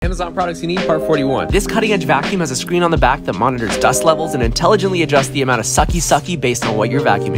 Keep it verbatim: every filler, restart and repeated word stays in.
Amazon products you need, part forty-one. This cutting-edge vacuum has a screen on the back that monitors dust levels and intelligently adjusts the amount of sucky sucky based on what you're vacuuming.